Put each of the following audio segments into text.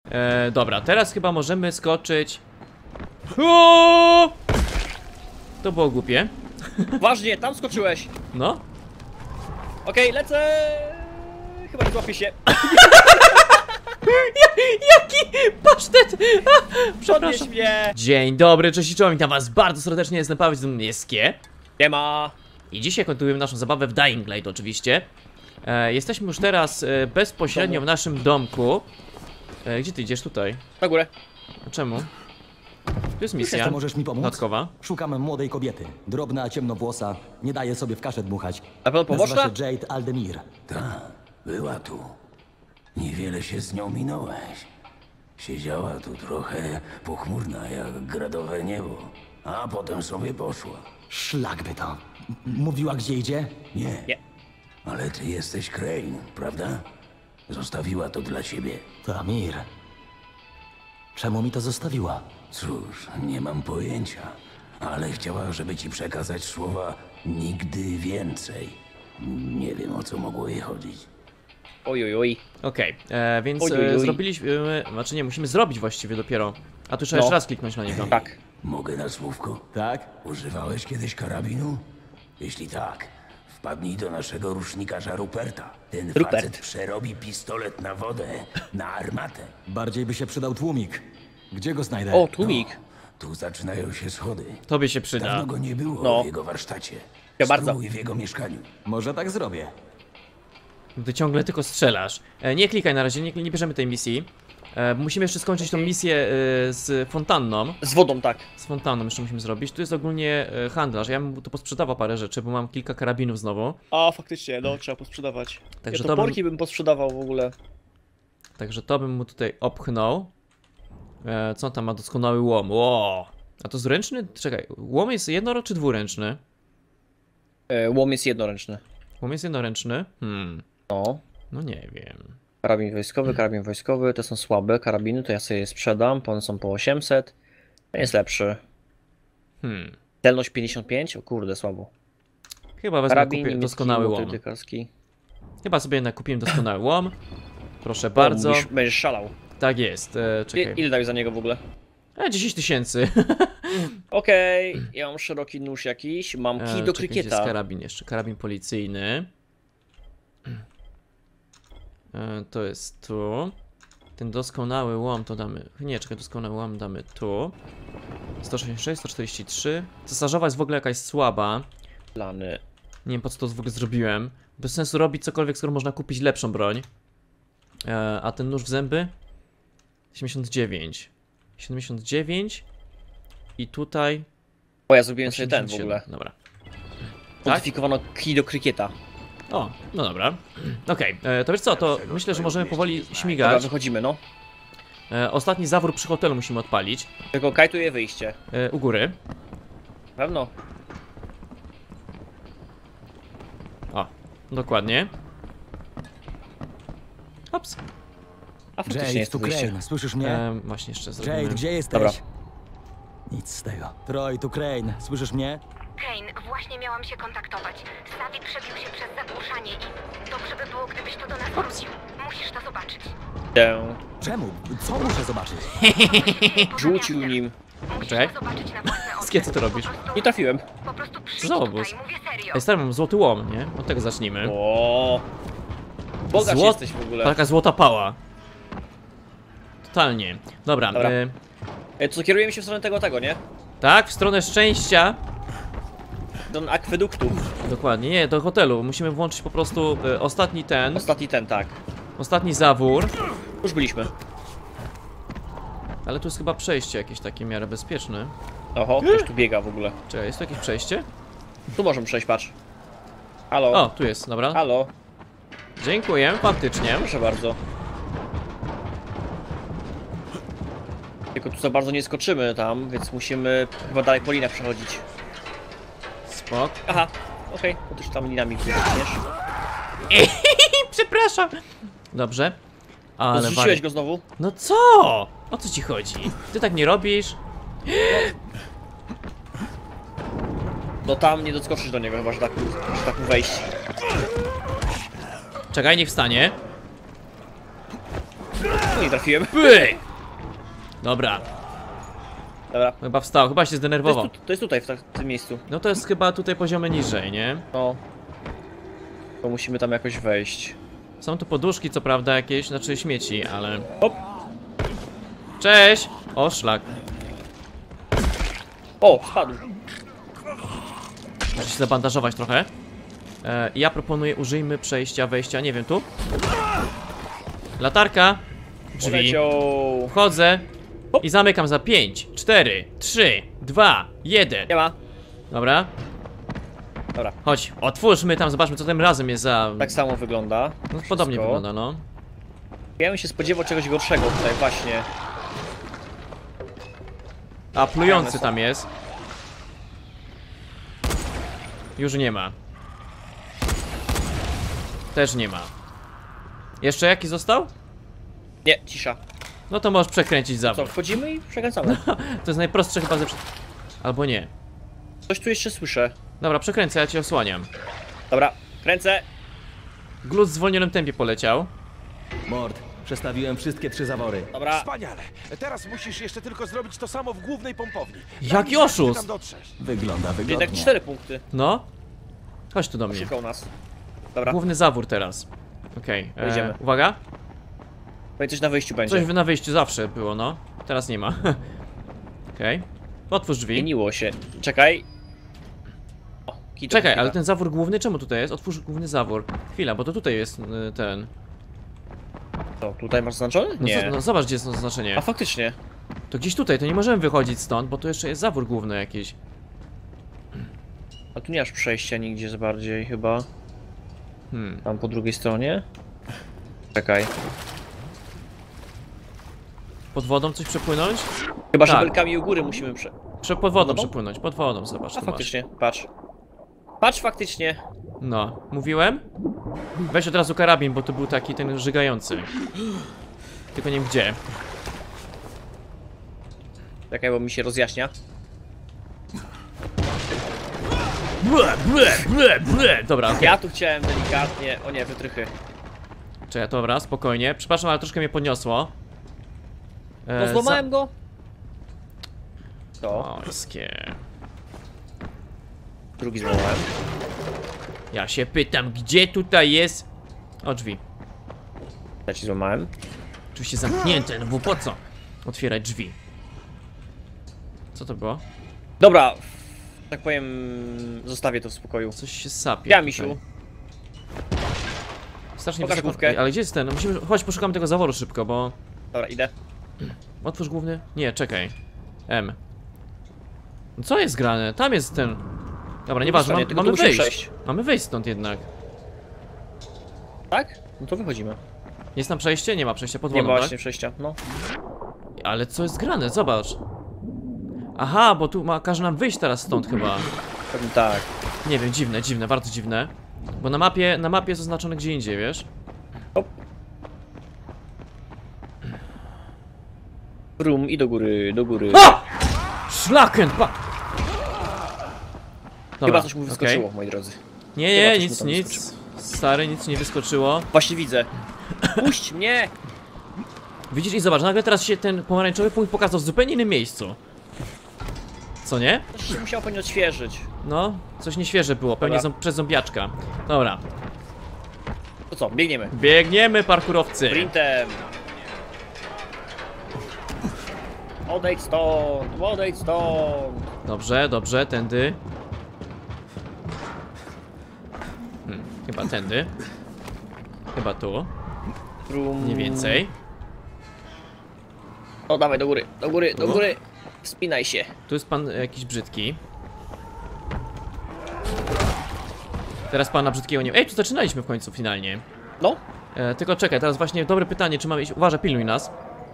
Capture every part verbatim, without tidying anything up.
E, dobra, teraz chyba możemy skoczyć. O! To było głupie. Ważnie, tam skoczyłeś. No. Okej, okay, lecę. Chyba nie złapię się. Jaki pasztet! A, przepraszam. Podnieś mnie. Dzień dobry, cześć i czołem, witam was bardzo serdecznie, jestem Paweł Nieskie. Nie ma. I dzisiaj kontynuujemy naszą zabawę w Dying Light oczywiście. e, Jesteśmy już teraz e, bezpośrednio w naszym domku. e, Gdzie ty idziesz? Tutaj. Na górę. A czemu? Tu jest misja. Jeszcze możesz mi pomóc? Dodatkowa. Szukam młodej kobiety. Drobna, ciemnowłosa. Nie daje sobie w kaszę dmuchać. Na pewno Nazywa poboczna? się Jade Aldemir. Ta, była tu. Niewiele się z nią minąłeś. Siedziała tu trochę pochmurna jak gradowe niebo, a potem sobie poszła. Szlak by to. M- Mówiła, gdzie idzie? Nie, Nie. ale ty jesteś Crane, prawda? Zostawiła to dla ciebie. To Amir. Czemu mi to zostawiła? Cóż, nie mam pojęcia, ale chciała, żeby ci przekazać słowa nigdy więcej. Nie wiem, o co mogło jej chodzić. Oj, oj, oj. Okej, e, więc Oj, oj, e, oj. zrobiliśmy, znaczy nie, musimy zrobić właściwie dopiero. A tu trzeba No. jeszcze raz kliknąć na niego. Tak. Mogę na słówko? Tak? Używałeś kiedyś karabinu? Jeśli tak, wpadnij do naszego rusznikarza Ruperta. Ten Rupert. facet przerobi pistolet na wodę, na armatę. Bardziej by się przydał tłumik. Gdzie go znajdę? O, tłumik. Tu zaczynają się schody. Tobie się przyda. Dawno go nie było No. w jego warsztacie. Ja bardzo. Spróbuj w jego mieszkaniu. Może tak zrobię. Ty ciągle tylko strzelasz. E, nie klikaj na razie, nie, nie bierzemy tej misji. E, musimy jeszcze skończyć tą misję e, z fontanną. Z wodą, tak. Z fontanną jeszcze musimy zrobić. Tu jest ogólnie e, handlarz. Ja bym mu tu posprzedawał parę rzeczy, bo mam kilka karabinów znowu. A, faktycznie, no, trzeba posprzedawać. Także Ja to toporki bym... bym posprzedawał w ogóle. Także to bym mu tutaj opchnął. E, co on tam ma? Doskonały łom. Ło! A to zręczny? Czekaj, łom jest jednoro czy dwuręczny? E, łom jest jednoręczny. Łom jest jednoręczny? Hmm, No. no nie wiem. Karabin wojskowy, karabin wojskowy, te są słabe karabiny, to ja sobie je sprzedam, one są po osiemset. Ten jest lepszy. Hmm, Celność pięćdziesiąt pięć, o kurde, słabo. chyba wezmę, Karabin kupię niemiecki, doskonały łom. motykarski. Chyba sobie jednak kupiłem doskonały łom. Proszę bardzo. Będziesz, będziesz szalał. Tak jest, e, I, czekaj. ile dałeś za niego w ogóle? E, dziesięć tysięcy. Okej, okay, ja mam szeroki nóż jakiś, mam kij do Gdzie jest krykieta. karabin jeszcze? Karabin policyjny. E, to jest tu. Ten doskonały łom to damy... Nie, czekaj, doskonały łom damy tu. sto sześćdziesiąt sześć, sto czterdzieści trzy. Cesarzowa jest w ogóle jakaś słaba. Plany. Nie wiem, po co to w ogóle zrobiłem. Bez sensu robić cokolwiek, skoro można kupić lepszą broń. E, a ten nóż w zęby? siedemdziesiąt dziewięć. siedemdziesiąt dziewięć. I tutaj... O, ja zrobiłem sobie ten w osiemdziesiąt siedem. ogóle. Dobra. Modyfikowano kij do krykieta. O, no dobra. Okej, okay. To wiesz co, to myślę, że możemy powoli Dobra, śmigać. wychodzimy, no. E, ostatni zawór przy hotelu musimy odpalić. Tylko kajtuje wyjście. E, u góry. Pewno. O, dokładnie. Ops. A faktycznie Jade, jest tu to wyjście. Crane. Słyszysz mnie? E, właśnie jeszcze zrobimy. Jade, gdzie jesteś? Dobra. Nic z tego. Troy, tu Crane. Słyszysz mnie? Kane, właśnie miałam się kontaktować. Savi przebił się przez zagłuszanie i dobrze by było, gdybyś to do nas wrócił. Musisz to zobaczyć. Tę. Czemu? Co muszę zobaczyć? Rzucił nim. Musisz Czekaj. to zobaczyć na własne oczy. Skie, co ty robisz? Po prostu, Nie trafiłem. po prostu przyjdź za tutaj, obóz? mówię serio. Ej, stary, mam złoty łom, nie? Od tego zacznijmy. O. Bogacz Złot- jesteś w ogóle. Taka złota pała. Totalnie. Dobra, Dobra. E, E, to kierujemy się w stronę tego, tego, nie? tak, w stronę szczęścia. Do akweduktu. Dokładnie, nie, do hotelu. Musimy włączyć po prostu e, ostatni ten, Ostatni ten, tak. ostatni zawór. Już byliśmy. Ale tu jest chyba przejście jakieś takie w miarę bezpieczne. Oho, ktoś tu biega w ogóle. Czekaj, jest tu jakieś przejście? Tu możemy przejść, patrz. Halo. O, tu jest, dobra. Halo. Dziękuję, faktycznie. Proszę bardzo. Tylko tu za bardzo nie skoczymy tam, więc musimy chyba dalej po linach przechodzić. Spok. Aha, okej, okay. Bo też tam linami biegniesz. Przepraszam. Dobrze. Ale Zrzuciłeś wali- go znowu? No co? O co ci chodzi? Ty tak nie robisz? No tam nie doskoczysz do niego chyba, że tak, że tak mu wejść. Czekaj, niech wstanie. Uj, nie trafiłem. Pyk! Dobra, Dobra. chyba wstał, chyba się To jest, zdenerwował. tu, to jest tutaj, w, tak, w tym miejscu. No to jest chyba tutaj poziomy niżej, nie? No. To musimy tam jakoś wejść. Są tu poduszki, co prawda, jakieś, znaczy śmieci, ale... Hop. Cześć! O, szlak. O, spadł. Muszę się zabandażować trochę. E, ja proponuję, użyjmy przejścia, wejścia, nie wiem, tu? Latarka. Drzwi. Poleciał. Wchodzę. I zamykam za pięć, cztery, trzy, dwa, jeden. Nie ma. Dobra. Dobra. Chodź, otwórzmy tam, zobaczmy, co tym razem jest za... Tak samo wygląda. No, podobnie wszystko. wygląda, no. Ja bym się spodziewał czegoś gorszego tutaj, właśnie. A, plujący tam jest. Już nie ma. Też nie ma. Jeszcze jaki został? Nie, cisza. No to możesz przekręcić Co, zawód. wchodzimy i przekręcamy. To jest najprostsze chyba ze... wszy- Albo nie. Coś tu jeszcze słyszę. Dobra, przekręcę, ja cię osłaniam. Dobra, kręcę. Glut w zwolnionym tempie poleciał. Mord, przestawiłem wszystkie trzy zawory. Dobra. Wspaniale. Teraz musisz jeszcze tylko zrobić to samo w głównej pompowni. Jaki Tam nie oszust! tam dotrzesz. Wygląda Czyli wygodnie. tak cztery punkty. No. Chodź tu do mnie. Szukał nas. Dobra, Główny zawór teraz. Okej, okay. Wejdziemy. Uwaga. tutaj coś na wyjściu będzie. Coś na wyjściu zawsze było, no. Teraz nie ma. Okej. Okay. Otwórz drzwi. Zmieniło się. Czekaj. O, kij do Czekaj, kuchni. ale ten zawór główny czemu tutaj jest? Otwórz główny zawór. Chwila, bo to tutaj jest y, ten. Co, tutaj masz zaznaczony? No, Nie. zo- no zobacz, gdzie jest oznaczenie. A faktycznie. To gdzieś tutaj, to nie możemy wychodzić stąd, bo tu jeszcze jest zawór główny jakiś. A tu nie masz przejścia nigdzie za bardziej chyba. Hmm. Tam po drugiej stronie. Czekaj. Pod wodą coś przepłynąć? Chyba, że Tak. belkami u góry musimy prze... Prze pod wodą Wodą? przepłynąć, pod wodą, zobacz, A tu masz. faktycznie, patrz. Patrz faktycznie. No, mówiłem? Weź od razu karabin, bo to był taki ten żygający. Tylko nie wiem gdzie. Czekaj, bo mi się rozjaśnia. Ble, ble, ble, ble. Dobra, okej. Ja tu chciałem delikatnie... O nie, wytrychy. Czekaj, dobra, spokojnie. Przepraszam, ale troszkę mnie podniosło. E, No złamałem go. za... To. Ojskie. Drugi złamałem. Ja się pytam, gdzie tutaj jest... O, drzwi. Ja ci złamałem. Oczywiście zamknięte, no bo po co? Otwierać drzwi. Co to było? Dobra. Tak powiem... Zostawię to w spokoju. Coś się sapie. Ja, tutaj. misiu. Strasznie Pokaż wysoko... główkę. Ale gdzie jest ten? No musimy... Chodź, poszukamy tego zaworu szybko, bo... Dobra, idę. Otwórz główny? Nie, czekaj. M. No co jest grane? Tam jest ten... Dobra, nieważne, stronie, mam, tylko mamy tu musimy wyjść. przejść. Mamy wyjść stąd jednak. Tak? No to wychodzimy. Jest tam przejście? Nie ma przejścia pod Nie wodą, ma tak? właśnie przejścia. No. Ale co jest grane? Zobacz. Aha, bo tu ma, każe nam wyjść teraz stąd chyba. Pewnie tak. Nie wiem, dziwne, dziwne, bardzo dziwne. Bo na mapie, na mapie jest oznaczone gdzie indziej, wiesz? Hop. Brum i do góry, do góry. A! Szlaken, pa! Dobra, Chyba coś mu okej. wyskoczyło, moi drodzy. Nie, Chyba nie, coś mu nic, tam nic. Stary, nic nie wyskoczyło. Właśnie widzę. Puść mnie! Widzisz i zobacz, nagle teraz się ten pomarańczowy punkt pokazał w zupełnie innym miejscu. Co nie? To się musiało pewnie odświeżyć. No, coś nieświeże było, pewnie Dobra. ząb przez zombiaczka. Dobra, To co, biegniemy. biegniemy parkurowcy. Sprintem. Odejdź stąd, odejdź stąd. Dobrze, dobrze, tędy. Hmm, chyba tędy. Chyba tu, Brum. mniej więcej. O, dawaj, do góry, do góry, do Tu? góry. Wspinaj się. Tu jest pan jakiś brzydki. Teraz pana brzydkiego nie... Ej, tu zaczynaliśmy w końcu finalnie. No, E, tylko czekaj, teraz właśnie dobre pytanie, czy mamy iść... Uważaj, pilnuj nas.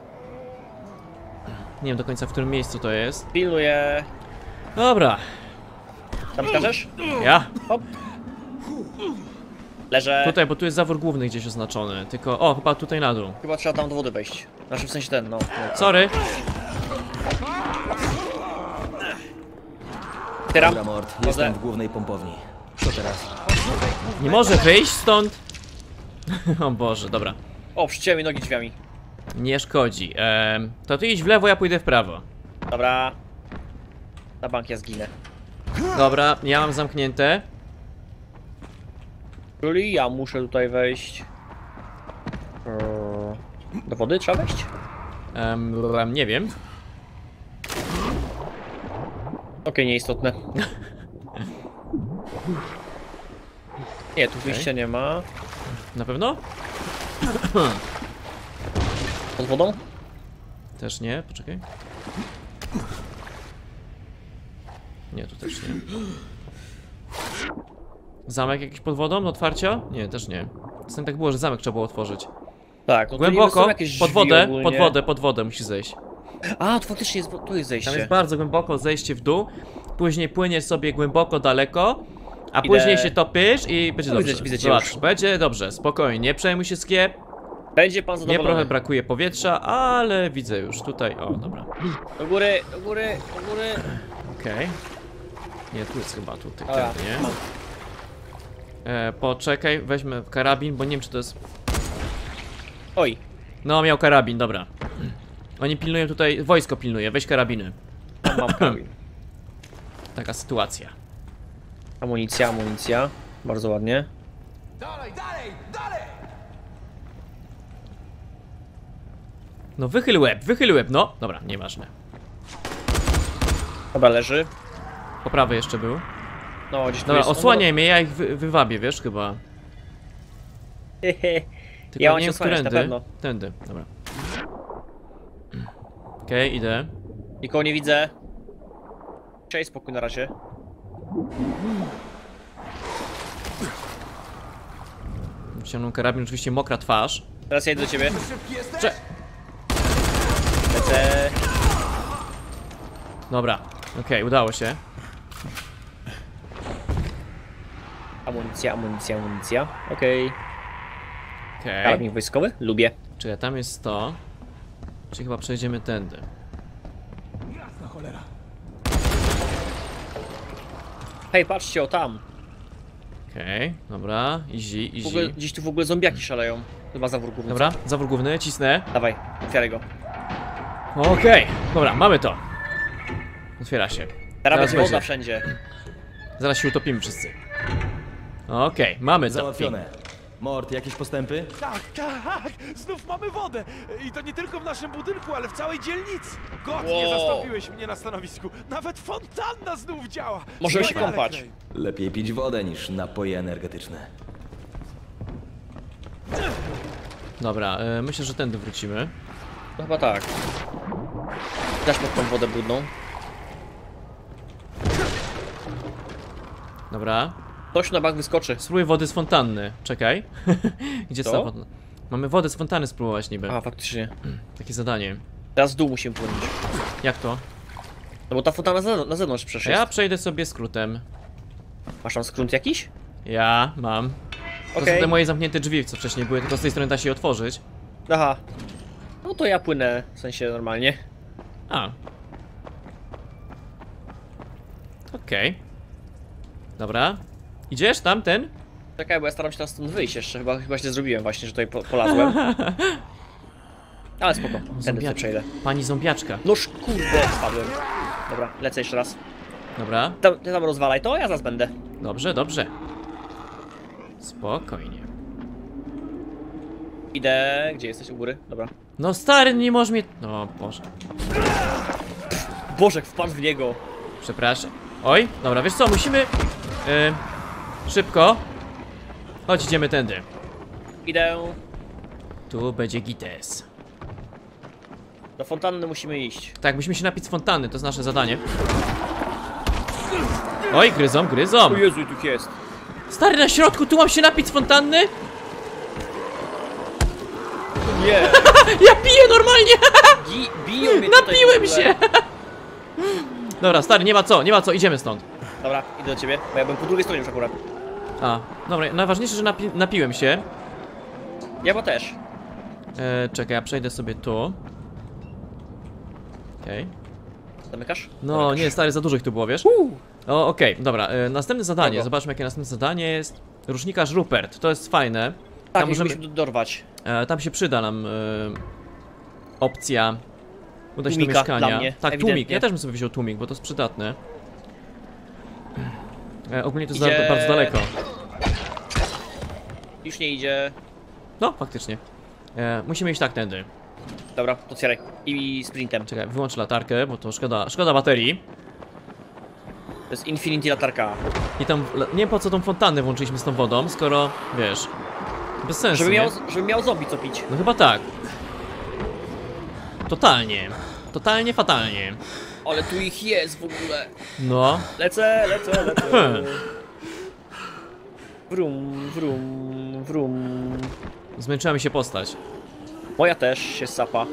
Nie wiem do końca w którym miejscu to jest. pilnuję. Dobra, Tam skaczesz? ja. Hop. Leżę. Tutaj, bo tu jest zawór główny gdzieś oznaczony. Tylko, o, chyba tutaj na dół. Chyba trzeba tam do wody wejść. Znaczy w sensie ten, no. no. Sorry. Tyram. Dobra, Mord, Wodę. jestem w głównej pompowni. Co teraz? Nie może wyjść stąd? O Boże, dobra. O, przycięły mi nogi drzwiami. Nie szkodzi. Ehm, to ty idź w lewo, ja pójdę w prawo. Dobra. Na bank ja zginę. Dobra, ja mam zamknięte. Czyli ja muszę tutaj wejść. Eee, Do wody trzeba wejść? Ehm, nie wiem. Okej, nieistotne. Nie, tu wyjścia nie ma. Na pewno? Pod wodą? Też nie, poczekaj. Nie, tu też nie. Zamek jakiś pod wodą do otwarcia? Nie, też nie. Czasem tak było, że zamek trzeba było otworzyć. Tak, no to niby Głęboko, są jakieś pod drzwi wodę, ogólnie. pod wodę, pod wodę musisz zejść. A, to faktycznie jest, tu jest Tam zejście. jest bardzo głęboko zejście w dół. Później płyniesz sobie głęboko, daleko. A Idę. później się topisz i będzie No, dobrze. widzę- widzę cię Zobacz, już. będzie dobrze, spokojnie, nie przejmuj się, Skiep. Będzie pan Nie, zadowolony. trochę brakuje powietrza, ale widzę już tutaj. O, dobra. Do góry, do góry, do góry. Okej. Nie, tu jest chyba tutaj, Dobra, tędy, nie? mam. E, poczekaj, weźmy karabin, bo nie wiem, czy to jest... Oj, No, miał karabin, dobra. Oni pilnują tutaj, wojsko pilnuje, weź karabiny. mam, mam karabin. Taka sytuacja. Amunicja, amunicja. Bardzo ładnie. Dalej, dalej, dalej! No, wychyl łeb, wychyl łeb, no. Dobra, nieważne. Dobra, leży. Po prawej jeszcze był. No, gdzieś tu Dobra, jest. osłaniaj mnie, ja ich wy wywabię, wiesz, chyba. Hehe. Tylko Ja mam nie cię wiem, osłaniać, na którędy. pewno. Tędy, dobra. Okej, okay, idę. Nikogo nie widzę. Cześć, spokój na razie. Wciągnął karabin, oczywiście mokra twarz. Teraz ja idę do ciebie. Szybki jesteś? Cze Lecę. Dobra, okej, okay, udało się. Amunicja, amunicja, amunicja. Okej. Okej. Karabin wojskowy? Lubię. Czekaj, tam jest to. Czyli chyba przejdziemy tędy. Jasna cholera. Hej, patrzcie, o tam. Okej, okay, dobra, easy, W ogóle, easy. gdzieś tu w ogóle zombiaki szaleją. Chyba zawór główny. Dobra, zawór główny, cisnę. Dawaj, otwieraj go. Okej, okay, dobra, mamy to. Otwiera się. Teraz Teraz będzie będzie. woda wszędzie. Zaraz się utopimy wszyscy. Okej, okay, mamy to. Załatwione. Mort, jakieś postępy? Tak, tak! Znów mamy wodę! I to nie tylko w naszym budynku, ale w całej dzielnicy! Godnie Wow. zastąpiłeś mnie na stanowisku! Nawet fontanna znów działa! Możemy się Wspaniale, kąpać. Clay. Lepiej pić wodę niż napoje energetyczne. Dobra, y, myślę, że tędy wrócimy. No chyba tak. Dasz pod tą wodę brudną. Dobra. Ktoś na bank wyskoczy. Spróbuj wody z fontanny. Czekaj. Gdzie Co? są fontanny? Mamy wodę z fontanny spróbować niby. A, faktycznie. Takie zadanie. Teraz w dół musimy płynąć. Jak to? No bo ta fontanna na, na zewnątrz przecież Ja jest. przejdę sobie skrótem. Masz tam skrót jakiś? Ja mam. To Okej. są te moje zamknięte drzwi, co wcześniej były, tylko z tej strony da się je otworzyć. Aha. No to ja płynę, w sensie normalnie. A. Okej. Okay. Dobra. Idziesz tam, ten? Czekaj, bo ja staram się teraz stąd wyjść jeszcze. Chyba, chyba źle zrobiłem właśnie, że tutaj po, polazłem. Ale spoko, tędy sobie Zombiaczka. przejdę. Pani zombiaczka. Noż kurde, spadłem. Dobra, lecę jeszcze raz. Dobra. Tam, ty tam rozwalaj to, ja zaraz będę. Dobrze, dobrze. Spokojnie. Idę, gdzie jesteś u góry? Dobra. No stary, nie możesz mnie... O Boże. Bożek wpadł w niego. Przepraszam. Oj, dobra, wiesz co, musimy... Yy, szybko. Chodź, idziemy tędy. Idę. Tu będzie gites. Do fontanny musimy iść. Tak, musimy się napić z fontanny, to jest nasze zadanie. Oj, gryzą, gryzą. O Jezu, i tu jest. Stary, na środku, tu mam się napić z fontanny? Nie. Ja piję normalnie! Gi biją mnie tutaj Napiłem w ogóle. się! Dobra, stary, nie ma co, nie ma co, idziemy stąd. Dobra, idę do ciebie, bo ja bym po drugiej stronie już akurat. A, dobra, najważniejsze, że napi napiłem się. Ja bo też. E, czekaj, ja przejdę sobie tu. Okej. Okay. Zamykasz? No, Zamykasz. nie, stary, za dużo ich tu było, wiesz? O, okej, okay, dobra, e, następne zadanie, Kogo? zobaczmy jakie następne zadanie jest. Rusznikarz Rupert, to jest fajne. Tak, Tam, możemy, musimy dorwać. e, tam się przyda nam e, opcja. Uda się do Tłumika mieszkania. dla mnie, Tak, tłumik. ewidentnie. Ja też bym sobie wziął tłumik, bo to jest przydatne. E, ogólnie to jest Idzie- za- bardzo daleko. Już nie idzie. No, faktycznie. E, musimy iść tak tędy. Dobra, otwieraj. I sprintem. Czekaj, wyłącz latarkę, bo to szkoda, szkoda baterii. To jest Infinity latarka. I tam, nie wiem po co tą fontannę włączyliśmy z tą wodą, skoro, wiesz, bez sensu, Żeby nie? miał, żeby miał zombie co pić. No chyba tak. Totalnie. Totalnie fatalnie. Ale tu ich jest w ogóle. No. Lecę, lecę, lecę. Hmm. Wrum, wrum, wrum. Zmęczyła mi się postać. Moja też się sapa.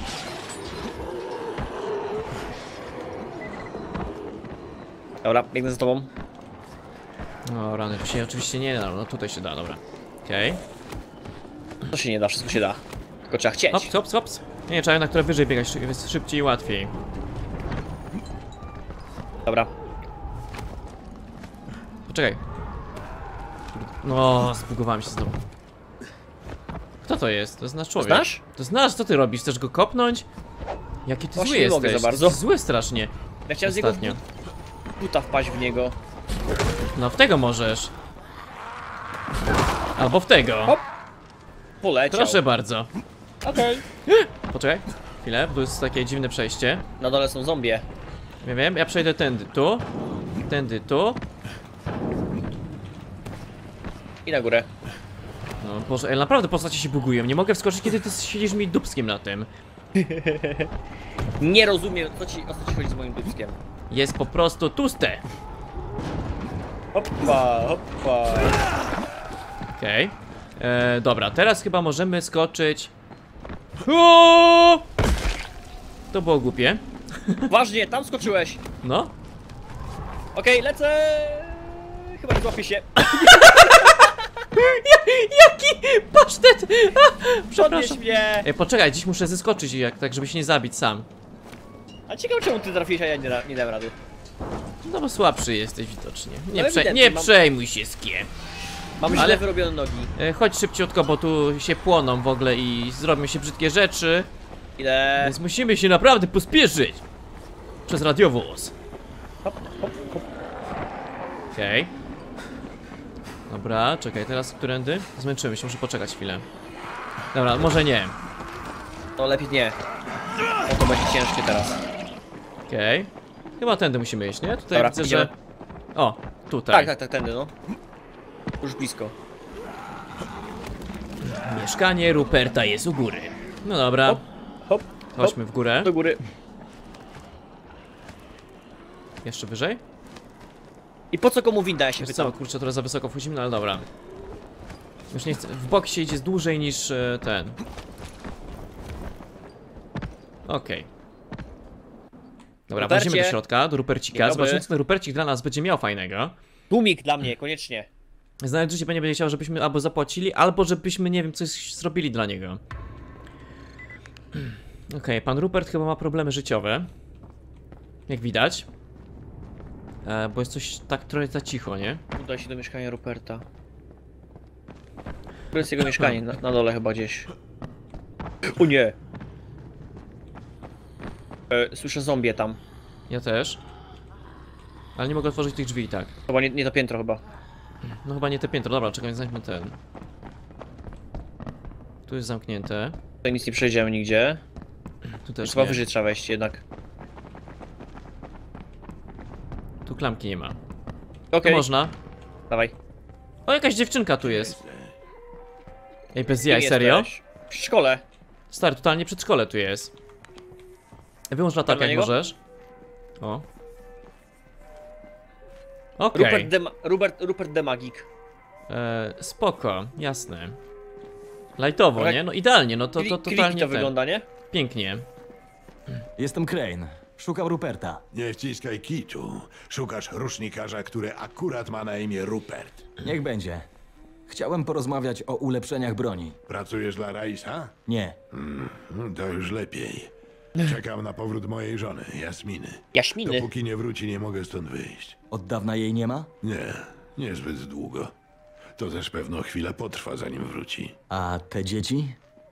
Dobra, biegnę za tobą. O rany, tu się oczywiście nie da, no tutaj się da, dobra. Okej. To się nie da, wszystko się da. Tylko trzeba chcieć. Hops, hops, hops. Nie, trzeba na które wyżej biegać, szy- jest szybciej i łatwiej. Dobra. Poczekaj. No, zbugowałem się znowu. Kto to jest? To jest nasz człowiek. Znasz? To jest nasz, co ty robisz? Chcesz go kopnąć? Jaki ty Właśnie zły nie jesteś. mogę za bardzo. Ty jesteś zły strasznie. Ja chciałem z jego Ostatnio. but- buta wpaść w niego. No w tego możesz. Albo w tego. Hop. Poleciał. Proszę bardzo. Okej. Poczekaj. Chwilę, bo tu jest takie dziwne przejście. Na dole są zombie. Wiem, wiem, ja przejdę tędy, tu. Tędy, tu. I na górę. No Boże, ale naprawdę postacie się bugują. Nie mogę wskoczyć, kiedy ty siedzisz mi dupskiem na tym. Nie rozumiem, co ci, o co ci chodzi z moim dupskiem. Jest po prostu tłuste. Hoppa, hoppa. Okej. Okay. Dobra, teraz chyba możemy skoczyć. O! To było głupie. Ważnie, tam skoczyłeś. No. Okej, lecę. Chyba nie złapię się. Jaki pasztet! A, Podnieś przepraszam. mnie. Ej, poczekaj, dziś muszę zeskoczyć, jak, tak żeby się nie zabić sam. A ciekawe czemu ty trafiłeś, a ja nie, da, nie dam rady. No bo słabszy jesteś widocznie. Nie, No prze ewidentnie, nie mam- przejmuj się, skie. Mam źle Ale- wyrobione nogi. E, chodź szybciutko, bo tu się płoną w ogóle i zrobią się brzydkie rzeczy. Idę. Więc musimy się naprawdę pospieszyć. Przez radiowóz. Hop, hop, hop. Okej. Dobra, czekaj, teraz którędy? Zmęczymy się, muszę poczekać chwilę. Dobra, może nie. No lepiej nie. O, to będzie ciężkie teraz. Okej. Chyba tędy musimy iść, nie? Tutaj Dobra, widzę, idziemy. że... O, tutaj. Tak, tak, tak, tędy no. Już blisko. Mieszkanie Ruperta jest u góry. No dobra, Hop, hop, chodźmy w górę. do góry. Jeszcze wyżej? I po co komu winda, ja się Wiesz pytam. co, kurczę, trochę za wysoko wchodzimy, no ale dobra. Już nie chcę, w bok się idzie dłużej niż e, ten. Okej. Dobra, Rupercie. wchodzimy do środka, do Rupercika. Dzień dobry. Zobaczymy, co ten Rupercik dla nas będzie miał fajnego. Tłumik dla mnie, koniecznie. Znając życie, będzie chciał, żebyśmy albo zapłacili, albo żebyśmy, nie wiem, coś zrobili dla niego. Okej, pan Rupert chyba ma problemy życiowe. Jak widać. E, bo jest coś tak trochę za cicho, nie? Udaj się do mieszkania Ruperta. To jest jego mieszkanie, na, na dole chyba gdzieś. O nie! E, słyszę zombie tam. Ja też. Ale nie mogę otworzyć tych drzwi i tak. Chyba nie, nie to piętro chyba. No chyba nie te piętro, dobra, czekaj, znajdźmy ten. Tu jest zamknięte. Tutaj nic nie przejdziemy nigdzie. Tu też Chyba nie. wyżej trzeba wejść jednak. Tu klamki nie ma. Okej, Tu można. dawaj. O, jakaś dziewczynka tu jest. Ej, bez jaj, Kim serio? jesteś? W szkole. Stary, totalnie przedszkole tu jest. Wyłącz latarkę, na jak niego? możesz. O. Okej. Rupert, de, Rupert, Rupert de Magik. E, spoko, jasne. Lajtowo, Trochę nie? No idealnie, no to, to Kli- creepy totalnie to ten. wygląda, nie? Pięknie. Jestem Crane. Szukam Ruperta. Nie wciskaj kiczu. Szukasz rusznikarza, który akurat ma na imię Rupert. Niech będzie. Chciałem porozmawiać o ulepszeniach broni. Pracujesz dla Raisa? Nie. Hmm, To już lepiej. Czekam na powrót mojej żony, Jasminy. Jaśminy. Dopóki nie wróci, nie mogę stąd wyjść. Od dawna jej nie ma? Nie, niezbyt długo. To też pewno chwilę potrwa, zanim wróci. A te dzieci?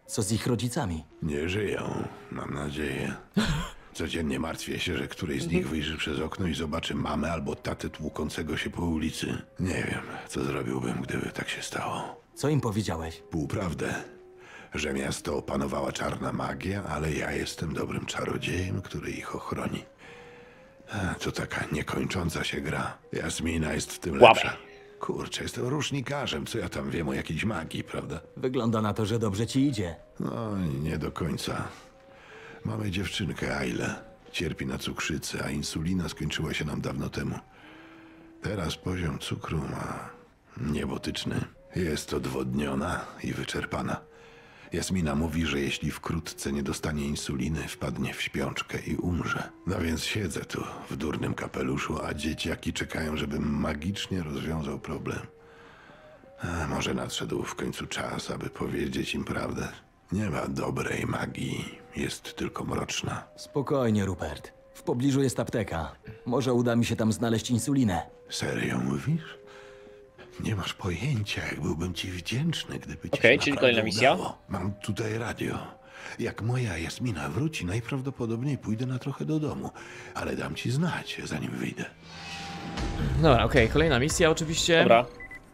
Co z ich rodzicami? Nie żyją, mam nadzieję. Codziennie martwię się, że któryś z nich wyjrzy przez okno i zobaczy mamę albo tatę tłukącego się po ulicy. Nie wiem, co zrobiłbym, gdyby tak się stało. Co im powiedziałeś? Półprawdę, że miasto opanowała czarna magia, ale ja jestem dobrym czarodziejem, który ich ochroni. A, to taka niekończąca się gra. Jasmina jest w tym Łapę. lepsza. Kurczę, jestem rusznikarzem, co ja tam wiem o jakiejś magii, prawda? Wygląda na to, że dobrze ci idzie. No, nie do końca. Mamy dziewczynkę, Ailę. Cierpi na cukrzycę, a insulina skończyła się nam dawno temu. Teraz poziom cukru ma niebotyczny. Jest odwodniona i wyczerpana. Jasmina mówi, że jeśli wkrótce nie dostanie insuliny, wpadnie w śpiączkę i umrze. No więc siedzę tu w durnym kapeluszu, a dzieciaki czekają, żebym magicznie rozwiązał problem. A może nadszedł w końcu czas, aby powiedzieć im prawdę. Nie ma dobrej magii, jest tylko mroczna. Spokojnie, Rupert. W pobliżu jest apteka. Może uda mi się tam znaleźć insulinę. Serio mówisz? Nie masz pojęcia, jak byłbym ci wdzięczny, gdyby ci Okej, się czyli naprawdę kolejna misja? udało. Mam tutaj radio. Jak moja Jasmina wróci, najprawdopodobniej pójdę na trochę do domu, ale dam ci znać, zanim wyjdę. Dobra, okej, kolejna misja oczywiście. Dobra,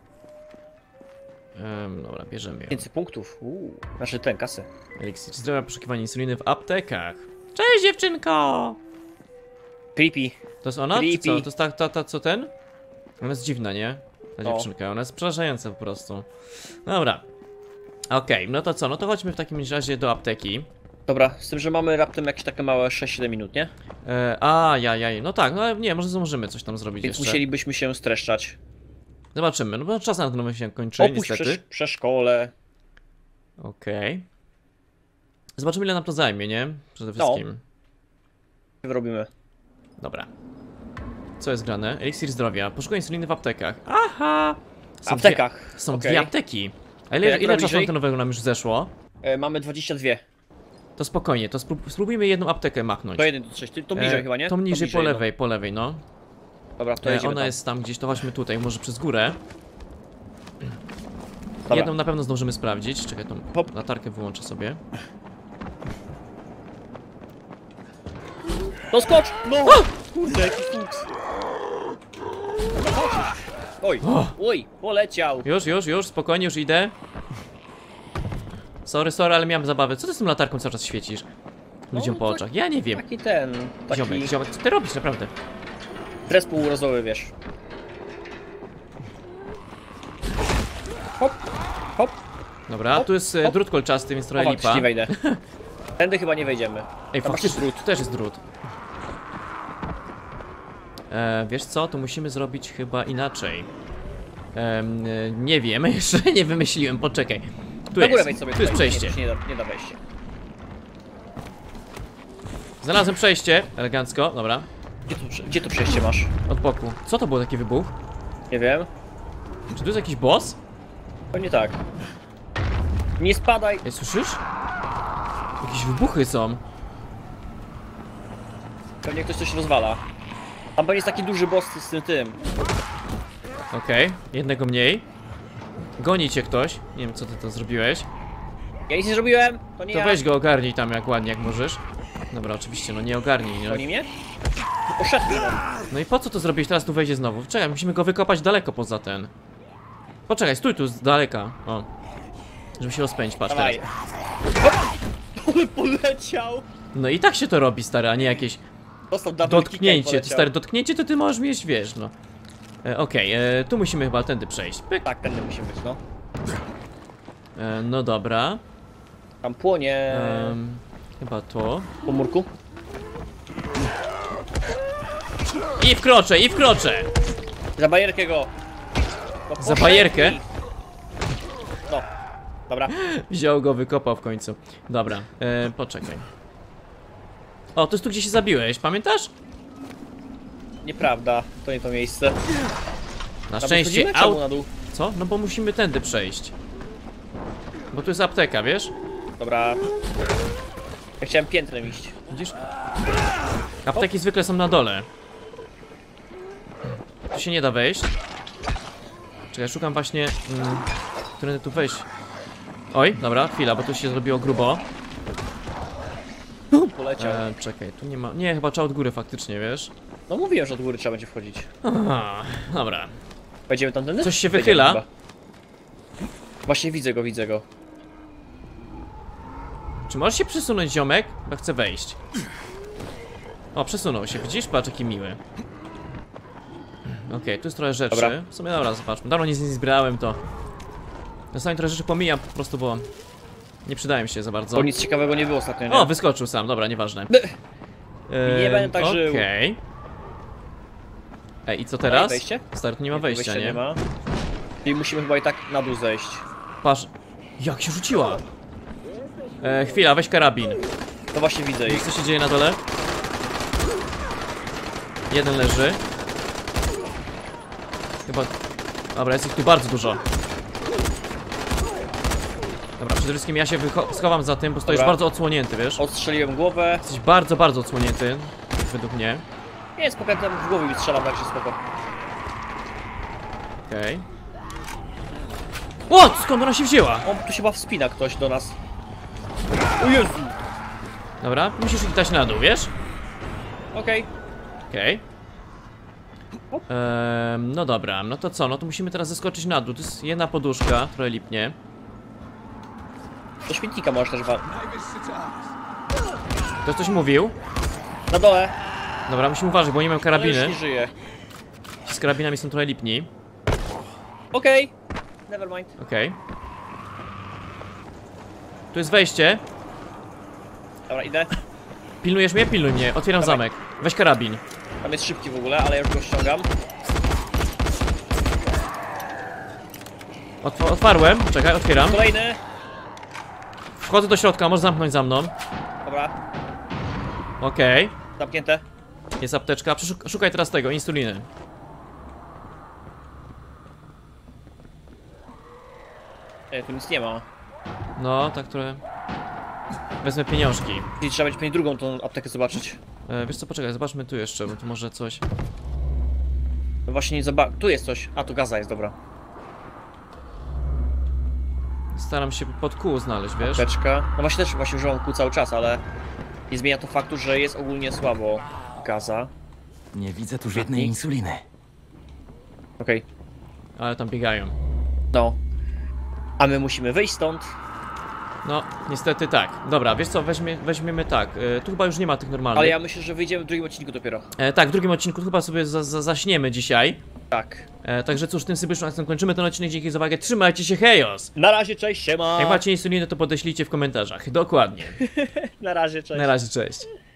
Em, dobra, bierzemy ją. więcej punktów. Uuu, znaczy ten, kasę. Eliksir zdrowia, poszukiwanie insuliny w aptekach. Cześć dziewczynko! Creepy. To jest ona? Czy Creepy. co? To jest ta, ta, ta co ten? Ona jest dziwna, nie? Ta No. dziewczynka, ona jest przerażająca po prostu. Dobra. Okej, no to co? No to chodźmy w takim razie do apteki. Dobra, z tym, że mamy raptem jakieś takie małe sześć siedem minut, nie? E, a, ja, ja, no tak, no ale nie, może zdążymy coś tam zrobić Więc jeszcze. musielibyśmy się streszczać. Zobaczymy, no bo czas na to się kończy, Opuść niestety. przesz przeszkole. Okej. Zobaczymy, ile nam to zajmie, nie? Przede No. wszystkim. Wyrobimy. Dobra. Co jest grane? Eliksir zdrowia. Poszukuj insuliny w aptekach. Aha! W Są aptekach. Dwie, są Okej. dwie apteki. A ile, Jak ile czasu bliżej? antenowego nam już zeszło? E, mamy dwadzieścia dwa. To spokojnie, to sprób spróbujmy jedną aptekę machnąć. To jeden do trzech. To bliżej E, chyba, nie? To niżej po no. lewej, po lewej, no. Dobra, to E, jedziemy ona tam. jest tam gdzieś, to chodźmy tutaj, może przez górę. Dobra. Jedną na pewno zdążymy sprawdzić. Czekaj, tą Hop. latarkę wyłączę sobie. No skocz! No! Kurde, jaki fuks. Dobra, chodź. Oj, oj, poleciał. Już, już, już, spokojnie, już idę. Sorry, sorry, ale miałem zabawę. Co ty z tą latarką cały czas świecisz? Ludziom No, po tak- oczach. Ja nie wiem. Taki ten, taki Ziomek, ziomek, co ty robisz, naprawdę? dres półurazowy, wiesz. Hop, hop. Dobra, Hop, tu jest e, hop. drut kolczasty, więc O, trochę faktycznie lipa. nie wejdę. Tędy chyba nie wejdziemy. Ej, Tam masz faktycznie, drut. tu też jest drut. E, wiesz co, to musimy zrobić chyba inaczej. Em, e, nie wiem, jeszcze nie wymyśliłem, poczekaj. Tu Na górę jest, wejdź sobie tu jest tutaj. przejście. Nie, nie, da, nie da wejścia. Znalazłem przejście, elegancko, dobra. Gdzie tu, prze- gdzie tu przejście masz? Od boku. Co to był taki wybuch? Nie wiem. Czy tu jest jakiś boss? Pewnie tak. Nie spadaj! Ej, słyszysz? Jakieś wybuchy są. Pewnie ktoś coś rozwala. Tam pewnie jest taki duży boss z tym tym. Okej, jednego mniej. Goni cię ktoś. Nie wiem, co ty to zrobiłeś. Ja nic nie zrobiłem! To nie To ja. weź go ogarnij tam jak ładnie, jak możesz. Dobra, oczywiście, no nie ogarnij. No, Goni mnie? Poszedł. no i po co to zrobić? Teraz tu wejdzie znowu. Czekaj, musimy go wykopać daleko poza ten. Poczekaj, stój tu z daleka. O. Żeby się rozpędzić, patrz Dawaj. teraz. Ale poleciał! No i tak się to robi, stary, a nie jakieś Dostał double kicka i dotknięcie. poleciał. Stary, dotknięcie to ty możesz mieć, wiesz, no. E, Okej, e, tu musimy chyba tędy przejść. Pyk. Tak, tędy musi być, no. E, no dobra. Tam płonie Em, chyba to. po murku. I wkroczę, i wkroczę! Za bajerkę go! No, Za poszedł bajerkę? i- No, dobra. Wziął go, wykopał w końcu. Dobra, e, poczekaj. O, to jest tu, gdzie się zabiłeś, pamiętasz? Nieprawda, to nie to miejsce. Na Tam szczęście wchodzimy? Czemu au... na dół? Co? No bo musimy tędy przejść. Bo tu jest apteka, wiesz? Dobra. Ja chciałem piętrem iść. Widzisz? Apteki zwykle są na dole. Tu się nie da wejść. Czekaj, szukam właśnie... Mm, którędy tu wejść. Oj, dobra, chwila, bo tu się zrobiło grubo. Poleciał. E, czekaj, tu nie ma... Nie, chyba trzeba od góry faktycznie, wiesz? No mówiłem, że od góry trzeba będzie wchodzić. Aha, dobra. Wejdziemy tamtędy? Coś się Wejdziemy wychyla. chyba. Właśnie widzę go, widzę go. Czy możesz się przesunąć, ziomek? Bo chcę wejść. O, przesunął się, widzisz? Patrz, jaki miły. Okej, okay, tu jest trochę rzeczy. Dobra. W sumie dobra, zobaczmy. Dawno nic nie zbierałem, to... Czasami trochę rzeczy pomijam po prostu, bo... Nie przydają się za bardzo. Bo nic ciekawego nie było ostatnio, nie? O, wyskoczył sam, dobra, nieważne. Nie będę tak żył. Okej. Ej, i co Dalej teraz? wejście? Stary, tu nie ma wejścia, nie? nie ma. I musimy chyba i tak na dół zejść. Patrz, jak się rzuciła. E, chwila, weź karabin. No właśnie widzę Widzisz, ich. co się dzieje na dole? Jeden leży. Chyba... Dobra, jest ich tu bardzo dużo. Dobra, przede wszystkim ja się wycho- schowam za tym, bo stoisz Dobra. bardzo odsłonięty, wiesz? Odstrzeliłem głowę. Jesteś bardzo, bardzo odsłonięty, według mnie. Nie, spokojnie, tam w głowie mi strzelam, także spoko. Okej. O, skąd ona się wzięła? On tu się chyba wspina ktoś do nas. O Jezu! Dobra, musisz ich dać na dół, wiesz? Okej. Okej. Ehm, no dobra, no to co? No to musimy teraz zeskoczyć na dół. To jest jedna poduszka, trochę lipnie. Do śmietnika możesz też wam. Ktoś coś mówił? Na dole. Dobra, musimy uważać, bo nie mam No karabiny. już nie żyje. Ci z karabinami są trochę lipni. Okej. Never mind. Okej. Tu jest wejście. Dobra, idę. Pilnujesz mnie? Pilnuj mnie. Otwieram Dawaj. zamek. Weź karabin. Tam jest szybki w ogóle, ale ja już go ściągam. Otw otwarłem. Czekaj, otwieram. Kolejny. Wchodzę do środka, możesz zamknąć za mną. Dobra, Okej. zamknięte. Jest apteczka. Przeszuk- szukaj teraz tego, insuliny. Nie, tu nic nie ma. No, tak trochę. Wezmę pieniążki. I trzeba będzie mieć drugą tą aptekę zobaczyć. E, wiesz co, poczekaj, zobaczmy tu jeszcze, bo tu może coś. No właśnie nie zobac... Tu jest coś. A, tu gaza jest, dobra. Staram się pod kół znaleźć, wiesz? Apteczka. No właśnie też właśnie używam kół cały czas, ale nie zmienia to faktu, że jest ogólnie słabo gaza. Nie widzę tu żadnej insuliny. Okej. Ale tam biegają. No. A my musimy wyjść stąd. No, niestety tak. Dobra, wiesz co, weźmie, weźmiemy tak. E, tu chyba już nie ma tych normalnych. Ale ja myślę, że wyjdziemy w drugim odcinku dopiero. E, tak, w drugim odcinku chyba sobie za, za, zaśniemy dzisiaj. Tak. E, także cóż, tym symbolicznym akcentem kończymy ten odcinek. Dzięki za uwagę. Trzymajcie się, hejos! Na razie, cześć, siema! Jak macie insulinę, to podeślijcie w komentarzach. Dokładnie. Na razie, cześć. Na razie, cześć.